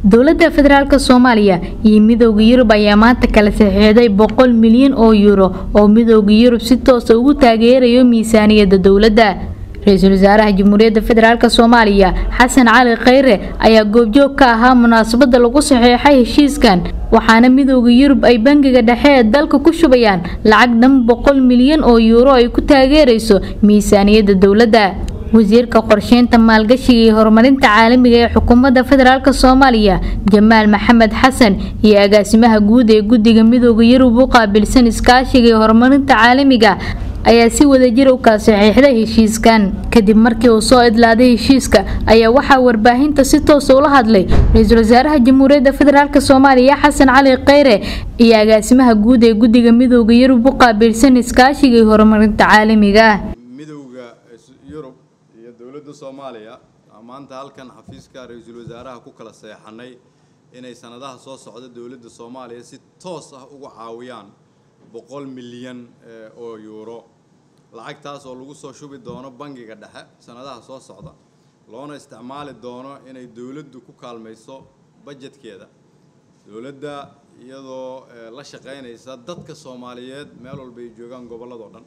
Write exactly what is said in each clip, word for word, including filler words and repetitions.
dowladda federaalka Soomaaliya iyo midowga Yurub ayaa maanta kala saxiixday boqol milyan oo euro oo midowga Yurub si toos ah ugu taageerayo miisaaniyadda dowladda. Ra'iisul Wasaaraha Jamhuuriyadda Federaalka Soomaaliya Xasan Cali Khayre ayaa goobjoog ka ahaa munaasabadda lagu saxiixay heshiiskan, waxaana midowga Yurub ay bangiga dhexe ee dalka ku shubayaan lacag dhan boqol milyan oo euro ay ku taageerayso miisaaniyadda dowladda. wasiirka qorsheynta maalgashiga iyo horumarinta caalamiga ee xukuumadda federaalka Soomaaliya Jamaal Maxamed Xasan iyo agaasimaha guud ee guddiga midowga Yurub u qaabilsan iskaashiga iyo horumarinta caalamiga ayaa si wadajir u ka saxiixday heshiiskan. kadib markii uu soo idlaaday heshiiska ayaa waxa warbaahinta si toos ah ula hadlay Ra'iisul Wasaaraha Jamhuuriyadda Federaalka Soomaaliya Xasan Cali Khayre iyo agaasimaha guud ee guddiga midowga Yurub u qaabilsan iskaashiga iyo horumarinta caalamiga. dowladda Soomaaliya maanta halkan xafiiska ra'iisul wasaaraha ku kala saxeexnay inay sanadaha soo socda dowladda Soomaaliya si toos ah ugu caawiyaan boqol milyan oo euro lacagtaas oo lagu soo shubi doono bangiga dhexe sanadaha soo socda loona isticmaali doono inay dowladdu ku kaalmayso budgetkeeda dowladda iyadoo la shaqeynaysa dadka Soomaaliyeed meel walba ay joogaan gobolada dhan.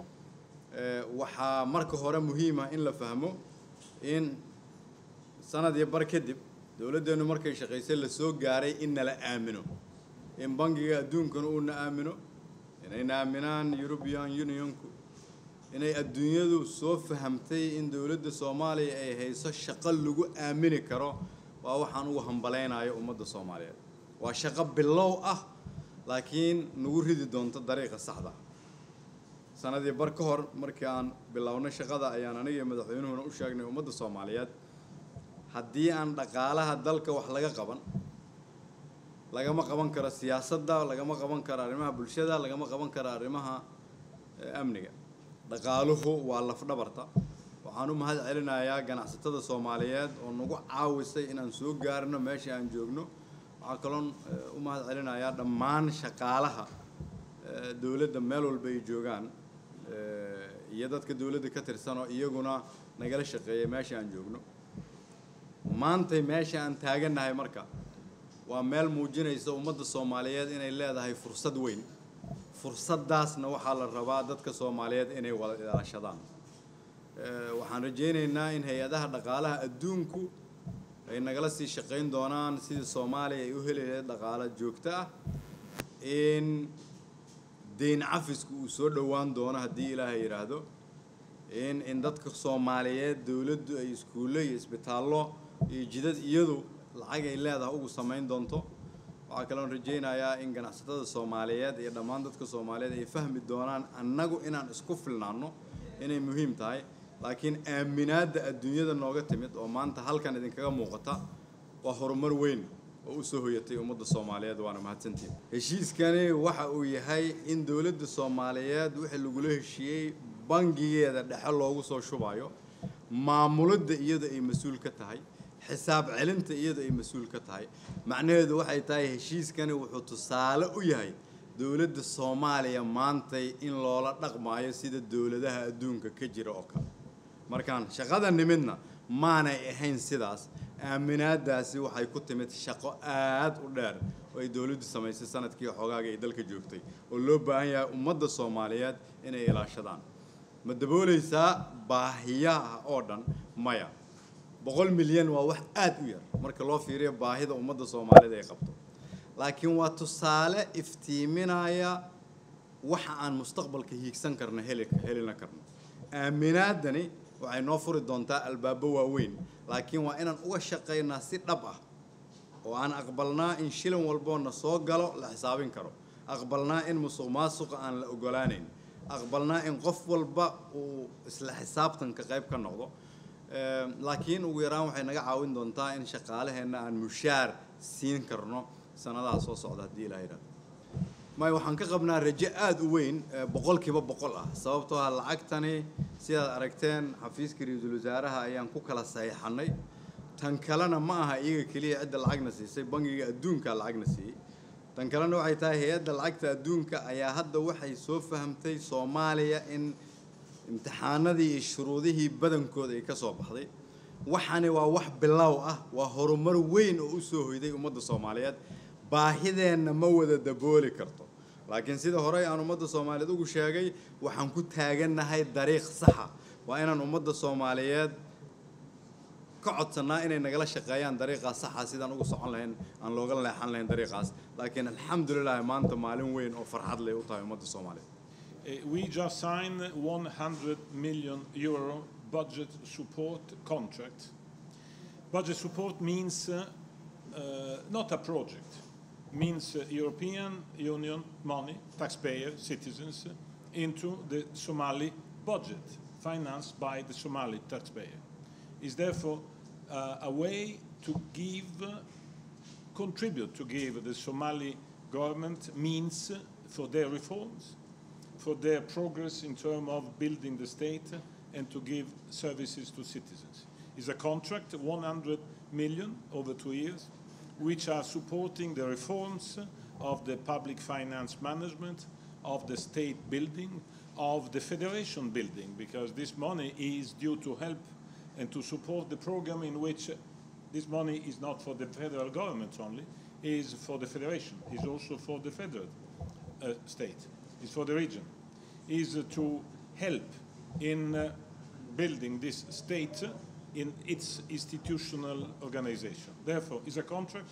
waxaa marka hore muhiim ah in la fahmo in sanad iyo bar kadib dowladdeenu markay shaqeysay la soo gaaray in la aamino in bangiga adduunkan uu na aamino inay aaminaan European Unionku inay adduunyadu soo fahamtay in dowladda Soomaaliya ay hayso shaqo lagu aamini karo waa waxaan ugu hambaleynayo ummadda Soomaaliyeed waa shaqo bilow ah laakiin nagu ridi doonto dariiqa saxda sanadii bar ka hor markii aan bilownay shaqada ayaan aniga madaxweynuhuna u sheegnay ummadda Soomaaliyeed haddii aan dhaqaalaha dalka wax laga qaban lagama qaban karo siyaasadda lagama qaban karo arrimaha bulshada lagama qaban karo arrimaha amniga dhaqaaluhu waa laf dhabarta waxaan u mahad celinayaa ganacsatada Soomaaliyeed oo nagu caawisay inaan soo gaarno meesha aan joogno waxaan kaloo u mahad celinayaa dhammaan shaqaalaha dowladda meel walba ay joogaan iyo dadka dowladda ka tirsan oo iyaguna nagala shaqeeyay meesha aan joogno maanta meesha aan taaganahay marka waa meel muujinaysa ummadda Soomaaliyeed inay leedahay fursad weyn fursadaasna waxa la rabaa dadka Soomaaliyeed inay wada ilaashadaan waxaan rajaynaynaa in hay'adaha dhaqaalaha adduunku ay nagala sii shaqeyn doonaan sidii Soomaaliya ay u heli lahayd dhaqaale joogto ah in deyn cafisku uu soo dhawaan doono haddii Ilaahay yiraahdo in in dadka Soomaaliyeed dowladdu ay iskuulo iyo isbitaallo iyo jidad iyadu lacag ay leedahay ugu sameyn doonto waxa kale oo rajaynayaa in ganacsatada Soomaaliyeed iyo dhammaan dadka Soomaaliyeed ay fahmi doonaan annagu inaan isku filnaano inay muhiim tahay laakiin aaminaadda adduunyada nooga timid oo maanta halkan idin kaga muuqata waa horumar weyn oo u soo hoyatay ummadda Soomaaliyeed waana mahadsantiin heshiiskani waxa uu yahay in dowladda Soomaaliyeed wixii lagu la heshiiyay bangigeeda dhexe loogu soo shubayo maamulada iyada ay mas'uul ka tahay xisaab celinta iyada ay mas'uul ka tahay macnaheedu waxay tahay heshiiskani wuxuu tusaale u yahay dowladda Soomaaliya maanta in loola dhaqmaayo sida dowladaha adduunka ka jira oo kale markaan shaqada nimidna maanay ahayn sidaas aaminaadaasi waxay ku timid shaqo aad u dheer oo ay dowladdu samaysay sanadkii xogaaga ay dalka joogtay oo loo baahan yahay ummadda Soomaaliyeed inay ilaashadaan ma dabooleysaa baahiyaha oo dhan maya boqol milyan waa wax aad u yar marka loo fiiriyo baahida ummadda Soomaaliyeed ay qabto laakiin waa tusaale iftiiminaya waxa aan mustaqbalka hiigsan karno helina karno aaminaadani waxay noo furi doontaa albaabo waaweyn laakiin waa inaan uga shaqeynaa si dhab ah oo aan aqbalnaa in shilin walbo na soo galo la xisaabin karo aqbalnaa in musuqmaasuqa aan la ogolaaneyn aqbalnaa in qof walba uu isla xisaabtan ka qayb ka noqdo laakiin ugu yaraan waxay naga caawin doontaa in shaqaalaheena aan mushaar siin karno sanadaha soo socda haddii Ilaahay yiraahdo may waxaan ka qabnaa rajo aad u weyn boqolkiiba boqol ah sababtoo ah lacagtani sidaad aragteen xafiiska ra'iisul wasaaraha ayaan ku kala saxiixnay tan kalena ma aha iyaga kaliya cidda lacagna siisay bangiga adduunka lacagna siiyay tan kalena waxay tahay hay'adda lacagta adduunka ayaa hadda waxay soo fahamtay Soomaaliya in imtixaanadii iyo shuruudihii badankooda ay ka soo baxday waxani waa wax bilow ah waa horumar weyn oo u soo hoyday ummadda Soomaaliyeed baahideena ma wada dabooli karto laakiin sida hore aan ummadda Soomaaliyeed ugu sheegay waxaan ku taaganahay dariiq sax ah waa inaan ummadda Soomaaliyeed ka codsanaa inay nagala shaqeeyaan dariiqa sax ah sidaan ugu socon lahayn aan looga leexan lahayn dariiqaas laakiin alxamdulillah maanta maalin weyn oo farxad leh u tahay ummadda Soomaaliyeed. We just signed one hundred million euro budget support contract. Budget support means uh, uh, not a project, means uh, European Union money, taxpayer, citizens, uh, into the Somali budget, financed by the Somali taxpayer. Is therefore uh, a way to give, uh, contribute to give the Somali government means for their reforms, for their progress in terms of building the state and to give services to citizens. It's a contract, one hundred million over two years, which are supporting the reforms of the public finance management, of the state building, of the federation building, because this money is due to help and to support the program in which this money is not for the federal government only, is for the federation, is also for the federal uh, state, is for the region, is uh, to help in uh, building this state in its institutional organization. Therefore, it's a contract.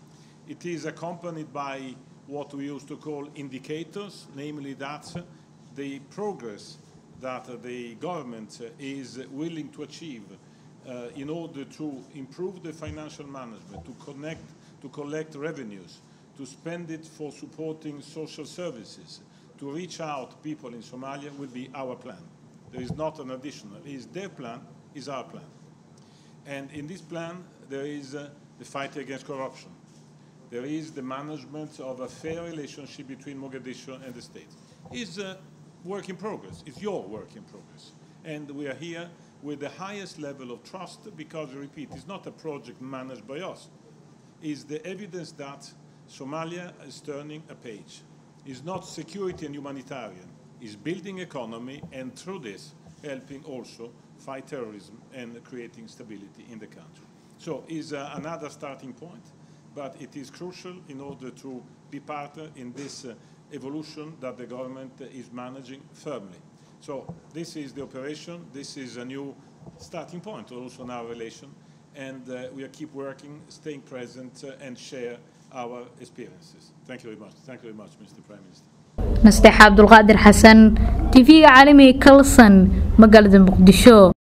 It is accompanied by what we used to call indicators, namely that the progress that the government is willing to achieve uh, in order to improve the financial management, to connect, to collect revenues, to spend it for supporting social services, to reach out people in Somalia will be our plan. There is not an additional. It is their plan, is our plan. And in this plan, there is uh, the fight against corruption. There is the management of a fair relationship between Mogadishu and the state. It's a work in progress. It's your work in progress. And we are here with the highest level of trust because, I repeat, it's not a project managed by us. It's the evidence that Somalia is turning a page. It's not security and humanitarian. It's building economy and through this helping also fight terrorism and creating stability in the country. So it's uh, another starting point, but it is crucial in order to be part in this uh, evolution that the government is managing firmly. So this is the operation, this is a new starting point also in our relation, and uh, we keep working, staying present uh, and share our experiences. Thank you very much. Thank you very much, Mister Prime Minister. nasteex Abdulqaadir Xasan, T V-ga caalamiga Kalsan, magaalada Muqdisho.